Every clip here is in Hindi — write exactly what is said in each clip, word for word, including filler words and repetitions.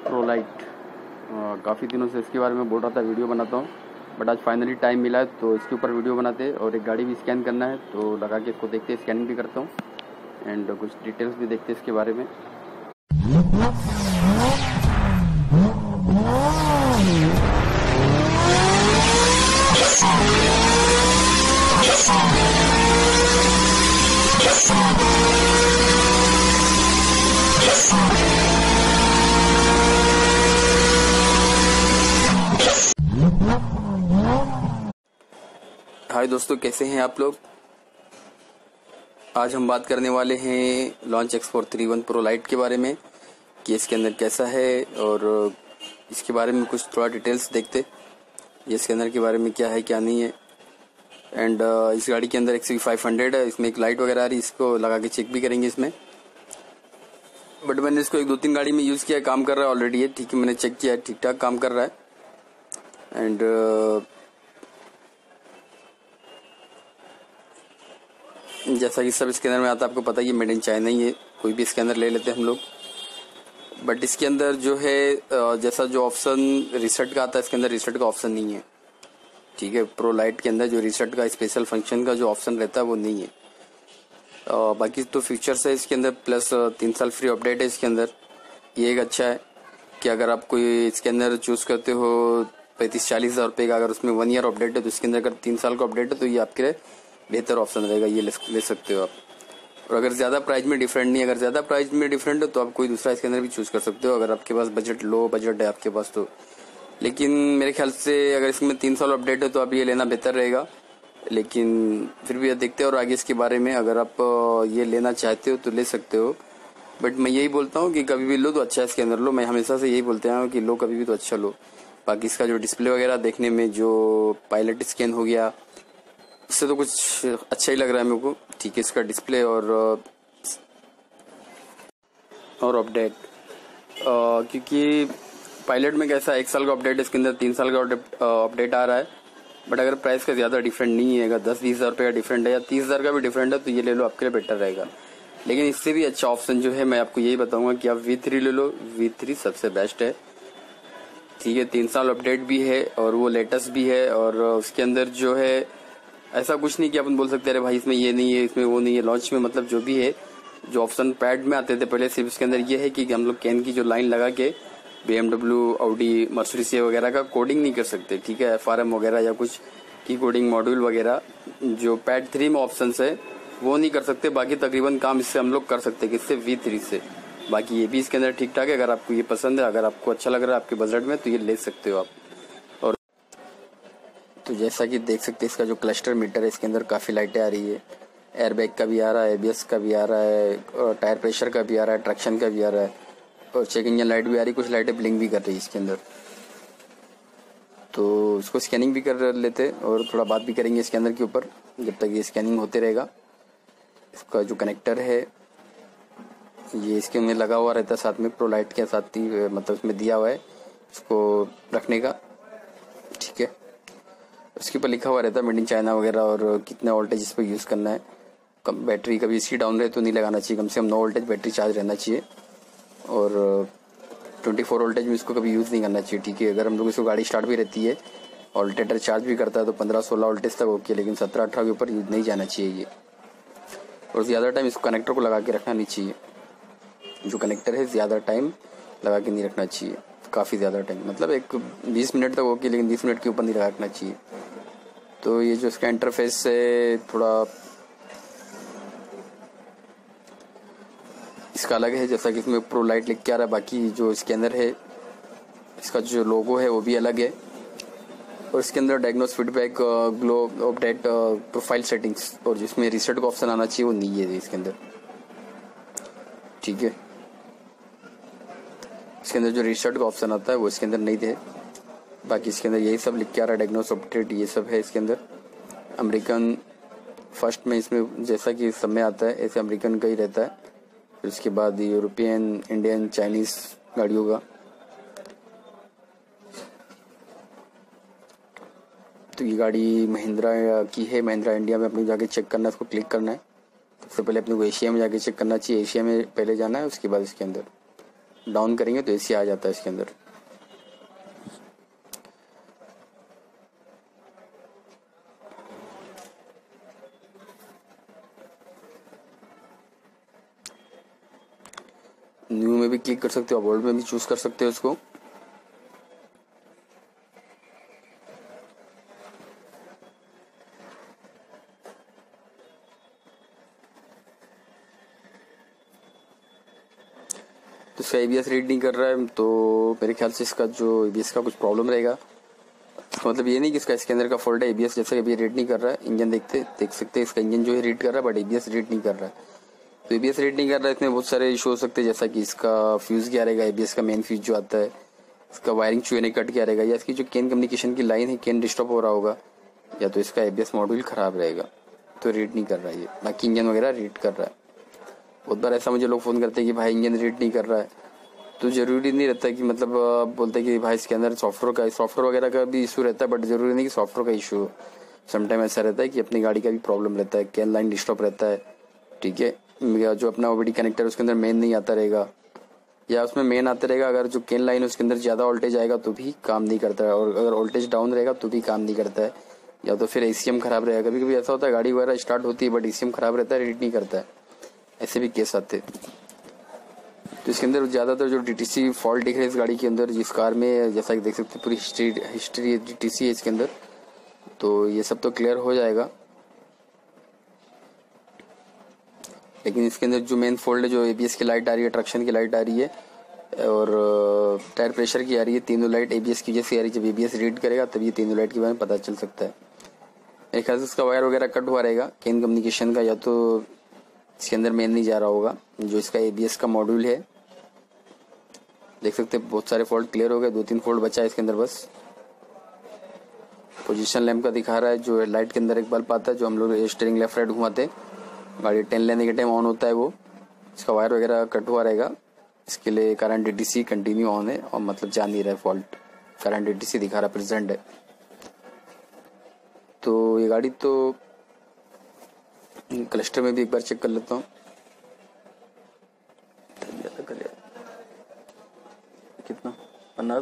Pro light. काफ़ी दिनों से इसके बारे में बोल रहा था वीडियो बनाता हूँ, बट आज फाइनली टाइम मिला है तो इसके ऊपर वीडियो बनाते। और एक गाड़ी भी स्कैन करना है तो लगा के इसको देखते, स्कैनिंग भी करता हूँ एंड कुछ डिटेल्स भी देखते इसके बारे में। हाय दोस्तों, कैसे हैं आप लोग। आज हम बात करने वाले हैं launch X four thirty one pro lite के बारे में कि इसके अंदर कैसा है और इसके बारे में कुछ थोड़ा डिटेल्स देखते, ये स्कैनर के बारे में क्या है क्या नहीं है। एंड uh, इस गाड़ी के अंदर एक्स वी फाइव हंड्रेड है, इसमें एक लाइट वगैरह आ रही है, इसको लगा के चेक भी करेंगे इसमें। बट मैंने इसको एक दो तीन गाड़ी में यूज़ किया, काम कर रहा है ऑलरेडी है, ठीक है, मैंने चेक किया है, ठीक ठाक काम कर रहा है। एंड uh, जैसा कि सब स्कैनर में आता है, आपको पता ही है मेड इन चाइना ही है, कोई भी स्कैनर ले लेते हैं हम लोग। बट इसके अंदर जो है जैसा जो ऑप्शन रीसेट का आता है, इसके अंदर रीसेट का ऑप्शन नहीं है, ठीक है। प्रो लाइट के अंदर जो रीसेट का स्पेशल फंक्शन का जो ऑप्शन रहता है वो नहीं है। आ, बाकी तो फीचर्स है इसके अंदर, प्लस तीन साल फ्री अपडेट है इसके अंदर। ये एक अच्छा है कि अगर आप कोई स्कैनर चूज करते हो पैंतीस चालीस हज़ार रुपये का, अगर उसमें वन ईयर अपडेट है तो इसके अंदर अगर तीन साल का अपडेट है तो ये आपके लिए बेहतर ऑप्शन रहेगा, ये ले, ले सकते हो आप। और अगर ज़्यादा प्राइस में डिफरेंट नहीं, अगर ज़्यादा प्राइस में डिफरेंट है तो आप कोई दूसरा स्कैनर भी चूज़ कर सकते हो, अगर आपके पास बजट लो बजट है आपके पास तो। लेकिन मेरे ख्याल से अगर इसमें तीन साल अपडेट है तो आप ये लेना बेहतर रहेगा। लेकिन फिर भी देखते हैं और आगे इसके बारे में, अगर आप ये लेना चाहते हो तो ले सकते हो। बट मैं यही बोलता हूँ कि कभी भी लो तो अच्छा स्कैनर लो, मैं हमेशा से यही बोलते हैं कि लो कभी भी तो अच्छा लो। बाकी इसका जो डिस्प्ले वगैरह देखने में, जो पायलट स्कैन हो गया, इससे तो कुछ अच्छा ही लग रहा है मेरे को, ठीक है। इसका डिस्प्ले और और अपडेट, क्योंकि पायलट में कैसा एक साल का अपडेट है, इसके अंदर तीन साल का अपडेट आ रहा है। बट अगर प्राइस का ज़्यादा डिफरेंट नहीं है, अगर दस बीस हज़ार रुपये का डिफरेंट है या तीस हज़ार का भी डिफरेंट है तो ये ले लो, आपके लिए बेटर रहेगा। लेकिन इससे भी अच्छा ऑप्शन जो है मैं आपको यही बताऊंगा कि आप वी थ्री ले लो, वी थ्री सबसे बेस्ट है, ठीक है। तीन साल अपडेट भी है और वो लेटेस्ट भी है, और उसके अंदर जो है ऐसा कुछ नहीं कि अपन बोल सकते अरे भाई इसमें ये नहीं है इसमें वो नहीं है। लॉन्च में मतलब जो भी है, जो ऑप्शन पैड में आते थे पहले, सिर्फ इसके अंदर ये है कि हम लोग कैन की जो लाइन लगा के B M W, Audi, Mercedes वगैरह का कोडिंग नहीं कर सकते, ठीक है। एफ आर एम वगैरह या कुछ की कोडिंग मॉड्यूल वगैरह जो पैड थ्री में ऑप्शन है वो नहीं कर सकते। बाकी तकरीबन काम इससे हम लोग कर सकते हैं, किससे, वी थ्री से। बाकी ये भी इसके अंदर ठीक ठाक है, अगर आपको ये पसंद है, अगर आपको अच्छा लग रहा है आपके बजट में तो ये ले सकते हो आप। और तो जैसा कि देख सकते हैं इसका जो क्लस्टर मीटर है, इसके अंदर काफ़ी लाइटें आ रही है, एयरबैग का भी आ रहा है, ए बी एस का भी आ रहा है, और टायर प्रेशर का भी आ रहा है, ट्रैक्शन का भी आ रहा है, और चेक इंजन लाइट भी आ रही है, कुछ लाइटें ब्लिंक भी कर रही है इसके अंदर। तो इसको स्कैनिंग भी कर लेते और थोड़ा बात भी करेंगे इसके अंदर के ऊपर जब तक ये स्कैनिंग होते रहेगा। इसका जो कनेक्टर है ये इसके में लगा हुआ रहता है साथ में, प्रो लाइट के साथ ही, मतलब इसमें दिया हुआ है इसको रखने का, ठीक है। उसके ऊपर लिखा हुआ रहता है मेड इन चाइना वगैरह, और कितना वोल्टेज इस पर यूज़ करना है। कम बैटरी कभी इसकी डाउन रहे तो नहीं लगाना चाहिए, कम से कम नौ वोल्टेज बैटरी चार्ज रहना चाहिए, और चौबीस वोल्टेज में इसको कभी यूज़ नहीं करना चाहिए, ठीक है। अगर हम लोग इसको गाड़ी स्टार्ट भी रहती है, ऑल्टरनेटर चार्ज भी करता है तो पंद्रह सोलह वोल्टेज तक ओके, लेकिन सत्रह अठारह के ऊपर यूज नहीं जाना चाहिए ये। और ज़्यादा टाइम इसको कनेक्टर को लगा के रखना नहीं चाहिए, जो कनेक्टर है ज़्यादा टाइम लगा के नहीं रखना चाहिए, काफ़ी ज़्यादा टाइम, मतलब एक बीस मिनट तक ओके, लेकिन बीस मिनट के ऊपर नहीं लगा रखना चाहिए। तो ये जो इसका इंटरफेस है थोड़ा इसका अलग है, जैसा कि इसमें प्रो लाइट लिख के आ रहा है। बाकी जो स्कैनर है इसका जो लोगो है वो भी अलग है, और इसके अंदर diagnose, feedback, glow, update, profile settings, और जिसमें रीसेट का ऑप्शन आना चाहिए वो नहीं है इसके अंदर, ठीक है। इसके अंदर जो रीसेट का ऑप्शन आता है वो इसके अंदर नहीं थे। बाकी इसके अंदर यही सब लिख के आ रहा है, डायग्नोस, अपडेट, ये सब है इसके अंदर। अमेरिकन फर्स्ट में इसमें जैसा कि सब में आता है ऐसे अमेरिकन का ही रहता है, फिर उसके बाद यूरोपियन, इंडियन, चाइनीज गाड़ियों का। तो ये गाड़ी महिंद्रा की है, महिंद्रा इंडिया में अपनी जाके चेक करना है, इसको क्लिक करना है। सबसे पहले अपने को एशिया में जाके चेक करना चाहिए, एशिया में पहले जाना है, उसके बाद इसके अंदर डाउन करेंगे तो एसी आ जाता है इसके अंदर। न्यू में भी क्लिक कर सकते हो, ओल्ड में भी चूज कर सकते हो इसको। तो इसका एबीएस रीड नहीं कर रहा है, तो मेरे ख्याल से इसका जो एबीएस का कुछ प्रॉब्लम रहेगा। तो मतलब ये नहीं कि इसका इसके अंदर का फॉल्ट है, एबीएस जैसे अभी रीड नहीं कर रहा है। इंजन देखते देख सकते हैं, इसका इंजन जो है रीड कर रहा है बट एबीएस रीड नहीं कर रहा है। तो एबीएस रीड नहीं कर रहा है, इसमें बहुत सारे इशू हो सकते हैं, जैसा कि इसका फ्यूज क्या रहेगा, एबीएस का मेन फ्यूज जो आता है, इसका वायरिंग चूहे ने कट क्या रहेगा, या इसकी जो केन कम्युनिकेशन की लाइन है केन डिस्टर्ब हो रहा होगा, या तो इसका एबीएस मॉड्यूल खराब रहेगा, तो रीड नहीं कर रहा है ये। बाकी इंजन वगैरह रीड कर रहा है। बहुत बार ऐसा मुझे लोग फ़ोन करते हैं कि भाई इंजन रीड नहीं कर रहा है, तो ज़रूरी नहीं रहता कि मतलब बोलते हैं कि भाई इसके अंदर सॉफ्टवेयर का सॉफ्टवेयर वगैरह का भी इशू रहता है, बट ज़रूरी नहीं कि सॉफ्टवेयर का इशू हो। समटाइम ऐसा रहता है कि अपनी गाड़ी का भी प्रॉब्लम रहता है, केन लाइन डिस्टर्ब रहता है, ठीक है, या जो अपना ओबीडी कनेक्टर उसके अंदर मेन नहीं आता रहेगा, या उसमें मेन आता रहेगा, अगर जो केन लाइन है उसके अंदर ज़्यादा वोल्टेज आएगा तो भी काम नहीं करता है, और अगर वोल्टेज डाउन रहेगा तो भी काम नहीं करता है, या तो फिर एसीएम खराब रहेगा। कभी कभी ऐसा होता है गाड़ी वगैरह स्टार्ट होती है बट एसीएम खराब रहता है, रीड नहीं करता है, ऐसे भी केस आते हैं। तो इसके अंदर ज़्यादातर जो डीटीसी फॉल्ट दिख रहे हैं इस गाड़ी के अंदर, जिस कार में, जैसा कि देख सकते हैं पूरी हिस्ट्री हिस्ट्री डीटीसी है इसके अंदर, तो ये सब तो क्लियर हो जाएगा। लेकिन इसके अंदर जो मेन फॉल्ट है, जो एबीएस की लाइट आ रही है, ट्रक्शन की लाइट आ रही है और टायर प्रेशर की आ रही है, तीनों लाइट एबीएस की जैसी आ रही है। जब एबीएस रीड करेगा तब ये तीनों लाइट के बारे में पता चल सकता है। मेरे ख्याल से इसका वायर वगैरह कट हुआ रहेगा केन कम्युनिकेशन का, या तो इसके अंदर मेन नहीं जा रहा होगा। जो इसका एबीएस का मॉड्यूल है, देख सकते हैं बहुत सारे फॉल्ट क्लियर हो गए, दो तीन फॉल्ट बचा है इसके अंदर बस। पोजीशन लैंप का दिखा रहा है, जो लाइट के अंदर एक बल्ब आता है, जो हम लोग स्टीयरिंग लेफ्ट राइट घुमाते हैं, गाड़ी टेन लेने के टाइम ऑन होता है वो। इसका वायर वगैरह कट हुआ रहेगा, इसके लिए करंट डीटीसी कंटिन्यू ऑन है, और मतलब जा नहीं रहा है फॉल्ट, करंट डीटीसी दिखा रहा प्रेजेंट है। तो ये गाड़ी तो क्लस्टर में भी एक बार चेक कर लेता हूँ। कितना पन्ना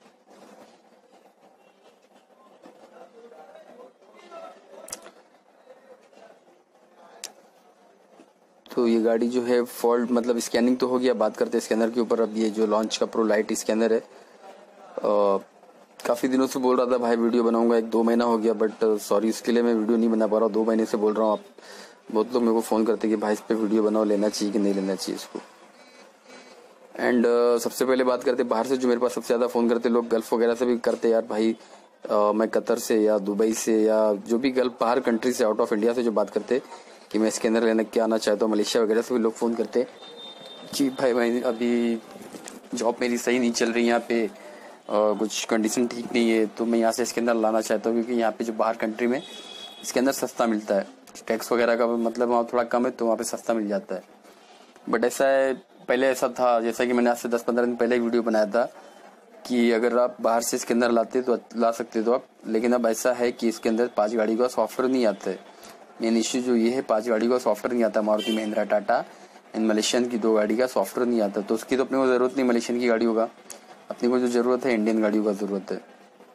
तो ये गाड़ी जो है फॉल्ट मतलब स्कैनिंग तो हो गया। बात करते हैं स्कैनर के ऊपर। अब ये जो लॉन्च का प्रो लाइट स्कैनर है, आ, काफ़ी दिनों से बोल रहा था भाई वीडियो बनाऊंगा, एक दो महीना हो गया, बट सॉरी इसके लिए मैं वीडियो नहीं बना पा रहा हूँ। दो महीने से बोल रहा हूँ। आप बहुत लोग मेरे को फ़ोन करते कि भाई इस पर वीडियो बनाओ, लेना चाहिए कि नहीं लेना चाहिए इसको। एंड uh, सबसे पहले बात करते बाहर से, जो मेरे पास सबसे ज़्यादा फ़ोन करते लोग गल्फ़ वगैरह से भी करते, यार भाई uh, मैं कतर से या दुबई से या जो भी गल्फ बाहर कंट्री से, आउट ऑफ इंडिया से जो बात करते कि मैं स्कैनर लेने क्या आना चाहता हूँ, मलेशिया वगैरह से भी लोग फ़ोन करते कि भाई भाई अभी जॉब मेरी सही नहीं चल रही, यहाँ पे uh, कुछ कंडीशन ठीक नहीं है, तो मैं यहाँ से स्कैनर लाना चाहता हूँ, क्योंकि यहाँ पे जो बाहर कंट्री में स्कैनर सस्ता मिलता है, टैक्स वगैरह का मतलब वहाँ थोड़ा कम है, तो वहाँ पे सस्ता मिल जाता है। बट ऐसा है, पहले ऐसा था, जैसा कि मैंने आज से दस पंद्रह दिन पहले ही वीडियो बनाया था कि अगर आप बाहर से स्कैनर लाते तो ला सकते तो आप, लेकिन अब ऐसा है कि इसके अंदर पांच गाड़ी का सॉफ्टवेयर नहीं आता है। मेन इश्यू जो ये है, पांच गाड़ी का सॉफ्टवेयर नहीं आता। मारुति महिंद्रा टाटा एंड मलेशियन की दो गाड़ी का सॉफ्टवेयर नहीं आता, तो उसकी तो अपने को ज़रूरत नहीं मलेशियन की गाड़ियों का। अपने को जो ज़रूरत है इंडियन गाड़ियों का ज़रूरत है।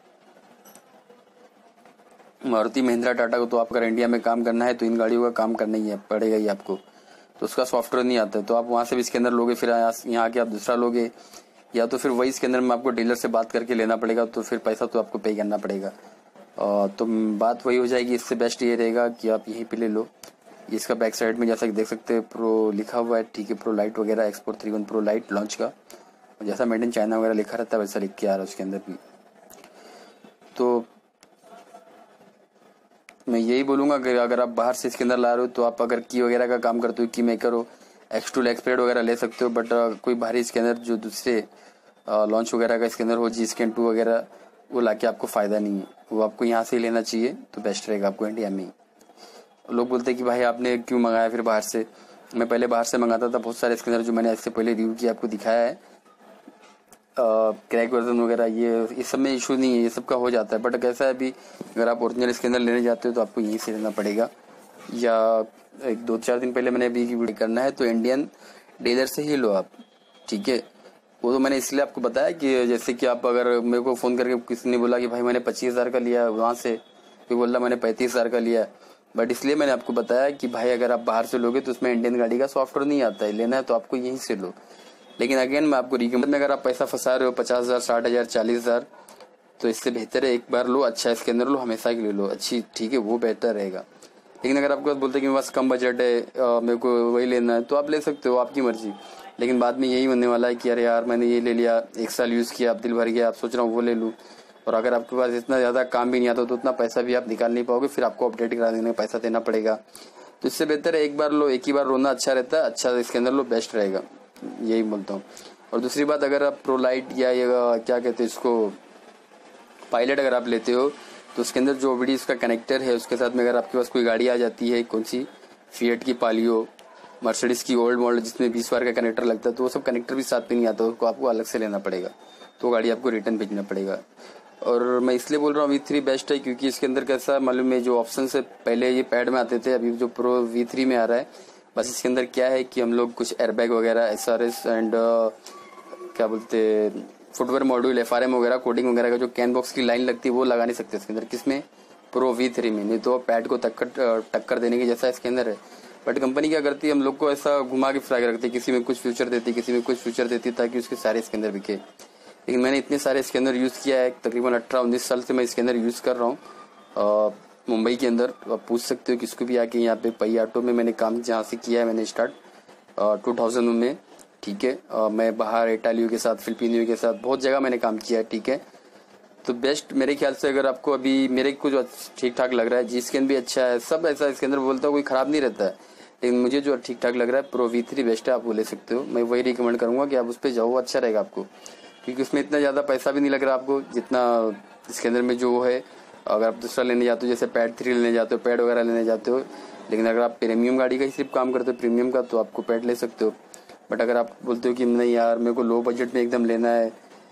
मारुति महिंद्रा टाटा को तो आप अगर इंडिया में काम करना है तो इन गाड़ियों का काम करना ही है, पड़ेगा ही आपको, तो उसका सॉफ्टवेयर नहीं आता है। तो आप वहाँ से भी स्कैनर लोगे, फिर यहाँ आके आप दूसरा लोगे, या तो फिर वही स्कैनर में आपको डीलर से बात करके लेना पड़ेगा, तो फिर पैसा तो आपको पे करना पड़ेगा। तो बात वही हो जाएगी। इससे बेस्ट ये रहेगा कि आप यहीं पे ले लो। इसका बैक साइड में जैसा कि देख सकते हैं प्रो लिखा हुआ है, ठीक है, प्रो लाइट वगैरह, X four thirty one pro lite launch का, जैसा मेड इन चाइना वगैरह लिखा रहता है वैसा लिख के आ रहा है उसके अंदर भी। तो मैं यही बोलूँगा कि अगर आप बाहर से इसके अंदर ला रहे हो, तो आप अगर की वगैरह का काम करते हो, की मेकर हो, एक्स टू एक्सपेड वगैरह ले सकते हो। बट कोई भारी स्कैनर जो दूसरे लॉन्च वगैरह का स्कैनर हो, जी स्कैन टू वगैरह, वो लाके आपको फ़ायदा नहीं है, वो आपको यहाँ से ही लेना चाहिए, तो बेस्ट रहेगा आपको इंडिया में ही। लोग बोलते हैं कि भाई आपने क्यों मंगाया फिर बाहर से। मैं पहले बाहर से मंगाता था बहुत सारे स्कैनर, जो मैंने इससे पहले रिव्यू किया आपको दिखाया है, क्रैक वर्जन वगैरह, ये इस सब में इशू नहीं है, ये सब का हो जाता है। बट कैसा है अभी, अगर आप ओरिजिनल स्कैनर लेने जाते हो तो आपको यहीं से लेना पड़ेगा, या एक दो चार दिन पहले मैंने अभी की वीडियो करना है तो इंडियन डीलर से ही लो आप, ठीक है। वो तो मैंने इसलिए आपको बताया कि जैसे कि आप अगर मेरे को फ़ोन करके किसी ने बोला कि भाई मैंने पच्चीस हज़ार का लिया, वहाँ से कोई बोल रहा मैंने पैंतीस हज़ार का लिया, बट इसलिए मैंने आपको बताया कि भाई अगर आप बाहर से लोगे तो उसमें इंडियन गाड़ी का सॉफ्टवेयर नहीं आता है, लेना है तो आपको यहीं से लो। लेकिन अगेन मैं आपको रिकमेंड में अगर आप पैसा फंसा रहे हो पचास हज़ार साठ हज़ार चालीस हज़ार तो इससे बेहतर है एक बार लो, अच्छा स्कैनर लो, हमेशा के लिए लो, अच्छी ठीक है वो बेहतर रहेगा। लेकिन अगर आपको बोलते हैं कि मेरे पास कम बजट है, आ, मेरे को वही लेना है, तो आप ले सकते हो, आपकी मर्जी। लेकिन बाद में यही होने वाला है कि अरे यार मैंने ये ले लिया, एक साल यूज़ किया, अब दिल भर गया, आप सोच रहा हूँ वो ले लूँ, और अगर आपके पास इतना ज़्यादा काम भी नहीं आता तो उतना पैसा भी आप निकाल नहीं पाओगे, फिर आपको अपडेट करा देने का पैसा देना पड़ेगा। तो इससे बेहतर है एक बार लो, एक ही बार रोना अच्छा रहता है, अच्छा इसके अंदर लो, बेस्ट रहेगा, यही बोलता हूँ। और दूसरी बात, अगर आप प्रो लाइट या ये क्या कहते हैं इसको पायलट अगर आप लेते हो तो उसके अंदर जो ओबीडी का कनेक्टर है उसके साथ में अगर आपके पास कोई गाड़ी आ जाती है, कौन सी फिएट की पालियो, मर्सिडीज की ओल्ड मॉडल जिसमें बीस बार का कनेक्टर लगता है, तो वो सब कनेक्टर भी साथ में नहीं आता, उसको आपको अलग से लेना पड़ेगा, तो गाड़ी आपको रिटर्न भेजना पड़ेगा। और मैं इसलिए बोल रहा हूँ वी थ्री बेस्ट है क्योंकि इसके अंदर कैसा मालूम है, जो ऑप्शन है पहले ये पैड में आते थे, अभी जो प्रो वी थ्री में आ रहा है, बस इसके अंदर क्या है कि हम लोग कुछ एयरबैग वगैरह, एस आर एस एंड क्या बोलते footwear module, F R M वगैरह, कोडिंग वगैरह का जो कैन बॉक्स की लाइन लगती है वो लगा नहीं सकते इसके अंदर। किसमें? प्रो वी थ्री में। नहीं तो पैड को टक्कर टक्कर देने के जैसा इसके अंदर है। बट कंपनी क्या करती है, हम लोग को ऐसा घुमा के फ्राई रखती है, किसी में कुछ फ्यूचर देती किसी में कुछ फ्यूचर देती ताकि उसके सारे इसके अंदर बिके। लेकिन मैंने इतने सारे इसके अंदर यूज़ किया है, तकरीबन अठारह उन्नीस साल से मैं इसके अंदर यूज़ कर रहा हूँ मुंबई के अंदर। आप पूछ सकते हो किसको भी आके, यहाँ पे पई ऑटो में मैंने काम जहाँ से किया है मैंने स्टार्ट टू थाउजेंड में, ठीक है। uh, मैं बाहर इटालियों के साथ, फिलिपिनियों के साथ बहुत जगह मैंने काम किया है, ठीक है। तो बेस्ट मेरे ख्याल से, अगर आपको अभी मेरे को जो ठीक ठाक लग रहा है, जी स्कैन भी अच्छा है, सब ऐसा इसके अंदर बोलता हूँ कोई ख़राब नहीं रहता है, लेकिन मुझे जो ठीक ठाक लग रहा है प्रो वी थ्री बेस्ट है, आप वो ले सकते हो। मैं वही रिकमेंड करूँगा कि आप उस पर जाओ, अच्छा रहेगा आपको, क्योंकि उसमें इतना ज़्यादा पैसा भी नहीं लग रहा आपको जितना इसके अंदर में जो है। अगर आप दूसरा लेने जाते हो, जैसे पैड थ्री लेने जाते हो, पैड वगैरह लेने जाते हो, लेकिन अगर आप प्रीमियम गाड़ी का ही सिर्फ काम करते हो, प्रीमियम का, तो आपको पैड ले सकते हो। बट अगर आप बोलते हो कि नहीं यार मेरे को लो बजट में एकदम लेना है,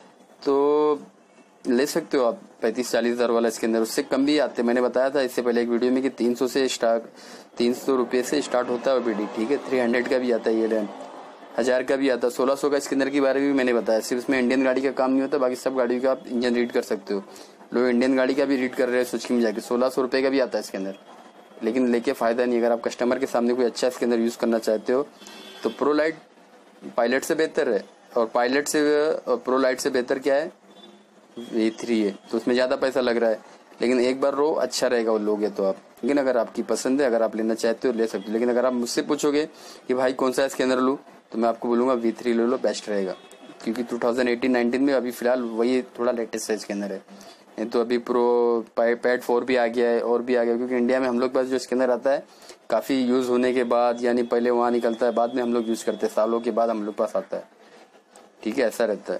तो ले सकते हो आप पैंतीस चालीस हज़ार वाला इसके अंदर, उससे कम भी आते हैं। मैंने बताया था इससे पहले एक वीडियो में कि तीन सौ से स्टार्ट तीन सौ रुपये से स्टार्ट होता है ओबीडी, ठीक है। थ्री हंड्रेड का भी आता है, ये लेन हज़ार का भी आता है, सोलह सौ का इसके अंदर के बारे में भी मैंने बताया। सिर्फ इसमें इंडियन गाड़ी का काम नहीं होता, बाकी सब गाड़ियों का आप इंजन रीड कर सकते हो। लोग इंडियन गाड़ी का भी रीड कर रहे हैं सुजुकी में जाके, सोलह सौ रुपये का भी आता है इसके अंदर, लेकिन लेके फ़ायदा नहीं। अगर आप कस्टमर के सामने कोई अच्छा इसके अंदर यूज़ करना चाहते हो तो प्रो लाइट पायलट से बेहतर है, और पायलट से प्रो लाइट से बेहतर क्या है, वी थ्री है। तो उसमें ज़्यादा पैसा लग रहा है, लेकिन एक बार रो अच्छा रहेगा वो लोगे तो आप। लेकिन अगर आपकी पसंद है, अगर आप लेना चाहते हो ले सकते हो। लेकिन अगर आप मुझसे पूछोगे कि भाई कौन सा इसके अंदर लूँ, तो मैं आपको बोलूँगा वी थ्री ले लो, बेस्ट रहेगा, क्योंकि टू थाउजेंड एटीन नाइनटीन में अभी फिलहाल वही थोड़ा लेटेस्ट है इसके अंदर है। नहीं तो अभी प्रो पैड फोर भी आ गया है और भी आ गया, क्योंकि इंडिया में हम लोग पास जो इसके अंदर आता है काफ़ी यूज़ होने के बाद, यानी पहले वहाँ निकलता है, बाद में हम लोग यूज़ करते हैं, सालों के बाद हम लोग पास आता है, ठीक है, ऐसा रहता है।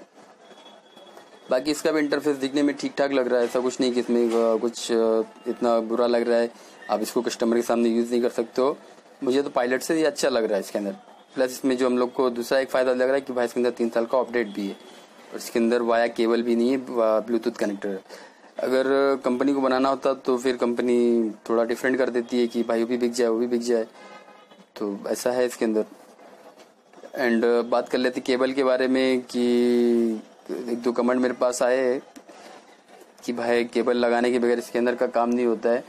बाकी इसका भी इंटरफेस दिखने में ठीक ठाक लग रहा है, ऐसा कुछ नहीं कि इसमें कुछ इतना बुरा लग रहा है, आप इसको कस्टमर के सामने यूज़ नहीं कर सकते हो। मुझे तो पायलट से ही अच्छा लग रहा है इसके अंदर। प्लस इसमें जो हम लोग को दूसरा एक फ़ायदा लग रहा है कि भाई इसके अंदर तीन साल का अपडेट भी है, और इसके अंदर वाया केबल भी नहीं है, ब्लूटूथ कनेक्टर है। अगर कंपनी को बनाना होता तो फिर कंपनी थोड़ा डिफरेंट कर देती है कि भाई वो भी बिक जाए वो भी बिक जाए, तो ऐसा है इसके अंदर। एंड बात कर लेते केबल के बारे में कि एक दो कमेंट मेरे पास आए कि भाई केबल लगाने के बगैर इसके अंदर का काम नहीं होता है।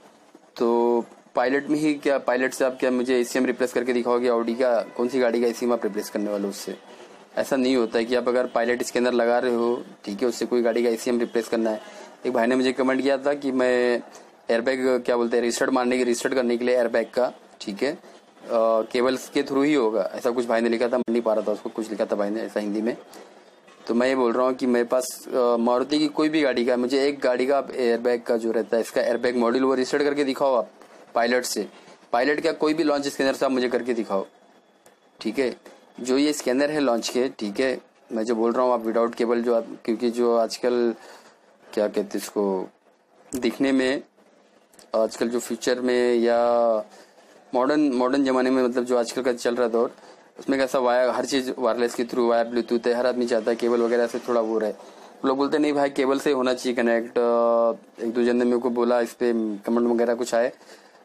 तो पायलट में ही क्या, पायलट से आप क्या मुझे एसीएम रिप्लेस करके दिखाओगे, ऑडी का कौन सी गाड़ी का एसीएम आप रिप्लेस करने वाले हो उससे? ऐसा नहीं होता है कि आप अगर पायलट इसके अंदर लगा रहे हो, ठीक है, उससे कोई गाड़ी का एसीएम रिप्लेस करना है। एक भाई ने मुझे कमेंट किया था कि मैं एयरबैग क्या बोलते हैं रिस्टार्ट मारने के रिस्टार्ट करने के लिए एयरबैग का, ठीक है, केबल्स के थ्रू ही होगा, ऐसा कुछ भाई ने लिखा था, मैं नहीं पा रहा था उसको, कुछ लिखा था भाई ने ऐसा हिंदी में। तो मैं ये बोल रहा हूँ कि मेरे पास मारुति की कोई भी गाड़ी का, मुझे एक गाड़ी का एयरबैग का जो रहता है इसका एयरबैग मॉड्यूल वो रिस्टार्ट करके दिखाओ आप पायलट से। पायलट का कोई भी लॉन्च स्कैनर से आप मुझे करके दिखाओ, ठीक है। जो ये स्कैनर है लॉन्च के, ठीक है, मैं जो बोल रहा हूँ आप विदाउट केबल जो आप, क्योंकि जो आजकल क्या कहते हैं इसको दिखने में, आजकल जो फ्यूचर में या मॉडर्न मॉडर्न ज़माने में, मतलब जो आजकल का चल रहा दौर, उसमें कैसा वाया हर चीज़ वायरलेस के थ्रू, वाया ब्लूटूथ है, हर आदमी चाहता है केबल वगैरह से थोड़ा वो रहे। लोग बोलते नहीं भाई केबल से होना चाहिए कनेक्ट। एक दो जन ने मेरे को बोला, इस पर कमेंट वगैरह कुछ आए,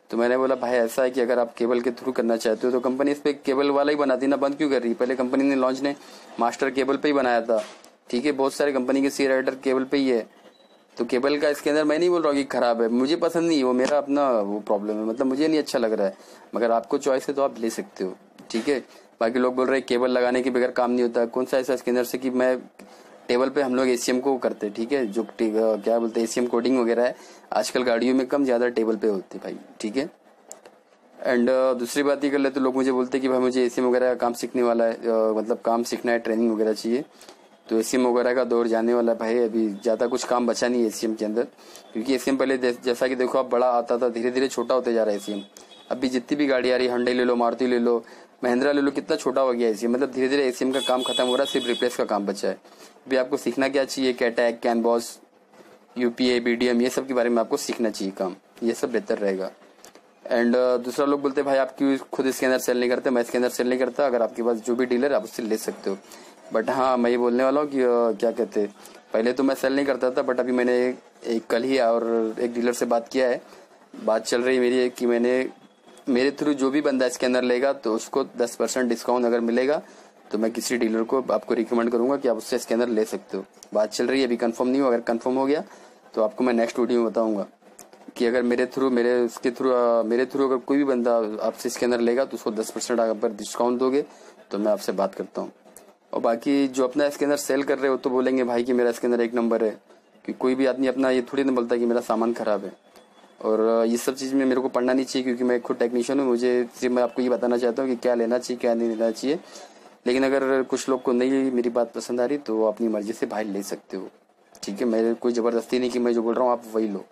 तो मैंने बोला भाई ऐसा है कि अगर आप केबल के थ्रू करना चाहते हो तो कंपनी इस पे केबल वाला ही बनाती ना, बंद क्यों कर रही है? पहले कंपनी ने लॉन्च ने मास्टर केबल पे ही बनाया था, ठीक है, बहुत सारे कंपनी के सी राइडर केबल पे ही है। तो केबल का इसके अंदर मैं नहीं बोल रहा हूँ कि खराब है, मुझे पसंद नहीं है, वो मेरा अपना वो प्रॉब्लम है, मतलब मुझे नहीं अच्छा लग रहा है, मगर आपको चॉइस है तो आप ले सकते हो, ठीक है। बाकी लोग बोल रहे हैं केबल लगाने के बगैर काम नहीं होता, कौन सा ऐसा इसके अंदर से कि मैं टेबल पे हम लोग एसीएम को करते, ठीक है, जो क्या बोलते हैं एसीएम कोडिंग वगैरह है आजकल गाड़ियों में कम ज्यादा टेबल पे होती है भाई, ठीक है। एंड uh, दूसरी बात ये कर ले तो लोग मुझे बोलते हैं कि भाई मुझे एसीएम वगैरह का काम सीखने वाला है, uh, मतलब काम सीखना है, ट्रेनिंग वगैरह चाहिए, तो एसीएम वगैरह का दौर जाने वाला है भाई। अभी ज्यादा कुछ काम बचा नहीं है एसीएम के अंदर, क्योंकि एसीएम पहले जैसा कि देखो आप बड़ा आता था, धीरे धीरे छोटा होते जा रहा है एसीएम। अभी जितनी भी गाड़ी आ रही है, हंडई ले लो, मारुति ले लो, महिंद्रा ले लो, कितना छोटा हो गया एसीएम, मतलब धीरे धीरे एसीएम का काम खत्म हो रहा है, सिर्फ रिप्लेस का काम बचा है। अभी आपको सीखना क्या चाहिए, कैटैक, कैनबॉस, यूपीए, बीडीएम, ये सब के बारे में आपको सीखना चाहिए काम, ये सब बेहतर रहेगा। एंड uh, दूसरा लोग बोलते हैं भाई आप क्यों खुद इसके अंदर सेल नहीं करते, मैं इसके अंदर सेल नहीं करता, अगर आपके पास जो भी डीलर आप उससे ले सकते हो। बट हाँ मैं ये बोलने वाला हूँ कि uh, क्या कहते हैं, पहले तो मैं सेल नहीं करता था, बट अभी मैंने एक, एक कल ही और एक डीलर से बात किया है, बात चल रही मेरी कि मैंने मेरे थ्रू जो भी बंदा इसके अंदर लेगा तो उसको दस परसेंट डिस्काउंट अगर मिलेगा तो मैं किसी डीलर को आपको रिकमेंड करूंगा कि आप उससे इसके अंदर ले सकते हो। बात चल रही है, अभी कंफर्म नहीं हो, अगर कंफर्म हो गया तो आपको मैं नेक्स्ट वीडियो में बताऊंगा कि अगर मेरे थ्रू मेरे उसके थ्रू मेरे थ्रू अगर कोई भी बंदा आपसे इसके अंदर लेगा तो उसको दस परसेंट अगर डिस्काउंट दोगे तो मैं आपसे बात करता हूँ। और बाकी जो अपना इसके अंदर सेल कर रहे हो तो बोलेंगे भाई कि मेरा इसके अंदर एक नंबर है, कि कोई भी आदमी अपना ये थोड़ी ना बोलता कि मेरा सामान खराब है। और ये सब चीज़ में मेरे को पढ़ना नहीं चाहिए, क्योंकि मैं खुद टेक्नीशियन हूँ, मुझे सिर्फ मैं आपको ये बताना चाहता हूँ कि क्या लेना चाहिए क्या नहीं लेना चाहिए। लेकिन अगर कुछ लोग को नहीं मेरी बात पसंद आ रही तो अपनी मर्जी से भाई ले सकते हो, ठीक है। मेरे कोई ज़बरदस्ती नहीं कि मैं जो बोल रहा हूँ आप वही लो।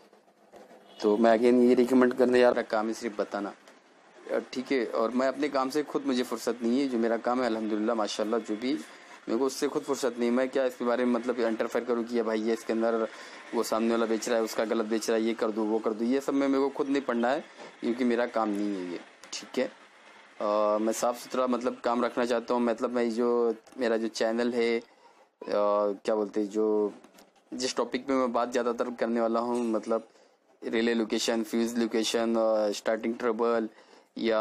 तो मैं अगेन ये रिकमेंड करने यार काम है सिर्फ बताना, ठीक है। और मैं अपने काम से खुद, मुझे फुर्सत नहीं है, जो मेरा काम है अल्हम्दुलिल्लाह माशाल्लाह जो भी मेरे को उससे खुद फुर्सत नहीं, मैं क्या इसके बारे में मतलब इंटरफेयर करूँ कि भाई ये इसके अंदर वो सामने वाला बेच रहा है उसका गलत बेच रहा है, ये कर दूँ वो कर दूँ, ये सब में मेरे को खुद नहीं पढ़ना है, क्योंकि मेरा काम नहीं है ये, ठीक है। आ, मैं साफ़ सुथरा मतलब काम रखना चाहता हूँ, मतलब मैं जो मेरा जो चैनल है आ, क्या बोलते हैं, जो जिस टॉपिक पे मैं बात ज़्यादातर करने वाला हूँ, मतलब relay location, fuse location, starting trouble, या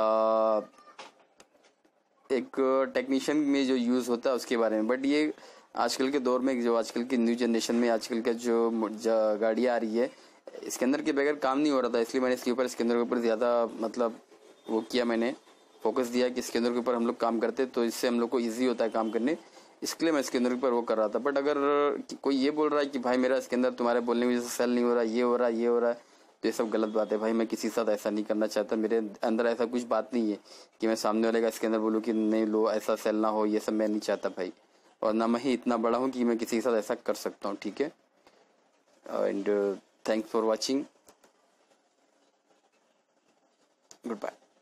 एक टेक्नीशियन में जो यूज़ होता है उसके बारे में। बट ये आजकल के दौर में, जो आजकल की न्यू जनरेशन में आजकल का जो गाड़ियाँ आ रही है इसके अंदर के बगैर काम नहीं हो रहा था, इसलिए मैंने इसके ऊपर इसके अंदर के ऊपर ज़्यादा मतलब वो किया, मैंने फोकस दिया कि इसके अंदर के ऊपर हम लोग काम करते तो इससे हम लोग को ईजी होता है काम करने, इसके लिए मैं इसके अंदर के ऊपर वो कर रहा था। बट अगर कोई ये बोल रहा है कि भाई मेरा इसके अंदर तुम्हारे बोलने की वजह से सेल नहीं हो रहा, ये हो रहा है ये हो रहा है, तो ये सब गलत बात है भाई। मैं किसी के साथ ऐसा नहीं करना चाहता, मेरे अंदर ऐसा कुछ बात नहीं है कि मैं सामने वाले का इसके अंदर बोलूँ कि नहीं लो ऐसा सेल ना हो, ये सब मैं नहीं चाहता भाई। और ना मैं ही इतना बड़ा हूँ कि मैं किसी के साथ ऐसा कर सकता हूँ, ठीक है। And thanks for watching, good bye.